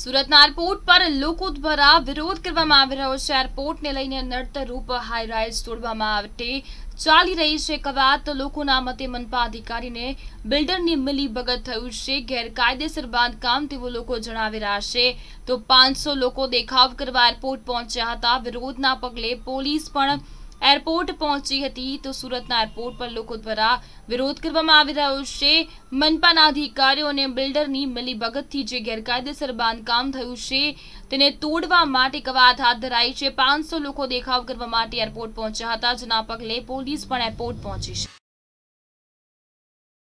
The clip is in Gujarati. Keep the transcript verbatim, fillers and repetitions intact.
સુરતના એરપોર્ટ પર લોકો દ્વારા વિરોધ કરવામાં આવી રહ્યો છે। એરપોર્ટને લઈને નડતરરૂપ હાઈ રાઇઝ તોડવામાં માટે ચાલી રહી છે કવાયત। લોકોના મતે મનપા અધિકારીને બિલ્ડરની મિલીભગત થયું છે। ગેરકાયદેસર બાંધકામ તેવું લોકો જણાવી રહ્યા છે। તો પાંચસો લોકો દેખાવ કરવા એરપોર્ટ પહોંચ્યા હતા। વિરોધના પગલે પોલીસ પણ એરપોર્ટ પહોંચી હતી। તો સુરતના એરપોર્ટ પર લોકો દ્વારા વિરોધ કરવામાં આવી રહ્યો છે। મનપાના અધિકારીઓ અને બિલ્ડરની મિલીભગતથી જે ગેરકાયદેસર બાંધકામ થયું છે તેને તોડવા માટે કવાયત હાથ ધરાઈ છે। પાંચસો લોકો દેખાવ કરવા માટે એરપોર્ટ પહોંચ્યા હતા, જેના પગલે પોલીસ પણ એરપોર્ટ પહોંચી છે।